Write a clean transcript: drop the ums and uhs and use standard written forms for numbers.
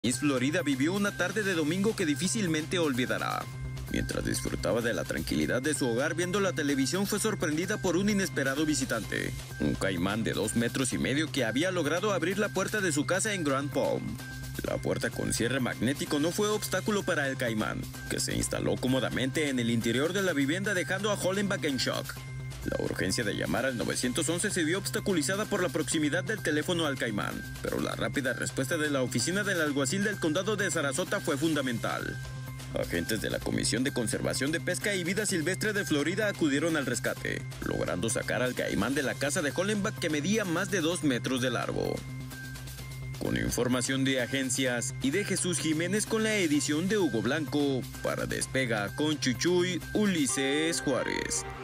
Miss Florida vivió una tarde de domingo que difícilmente olvidará. Mientras disfrutaba de la tranquilidad de su hogar viendo la televisión, fue sorprendida por un inesperado visitante, un caimán de 2,5 metros que había logrado abrir la puerta de su casa en Grand Palm. La puerta con cierre magnético no fue obstáculo para el caimán, que se instaló cómodamente en el interior de la vivienda dejando a Hollenbach en shock. La urgencia de llamar al 911 se vio obstaculizada por la proximidad del teléfono al caimán, pero la rápida respuesta de la oficina del alguacil del condado de Sarasota fue fundamental. Agentes de la Comisión de Conservación de Pesca y Vida Silvestre de Florida acudieron al rescate, logrando sacar al caimán de la casa de Hollenbach, que medía más de 2 metros de largo. Con información de agencias y de Jesús Jiménez con la edición de Hugo Blanco, para Despega con Chuchuy, Ulises Juárez.